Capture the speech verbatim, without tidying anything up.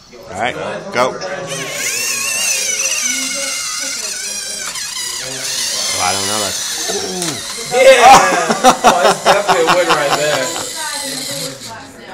All right, go. Oh, I don't know that. Yeah.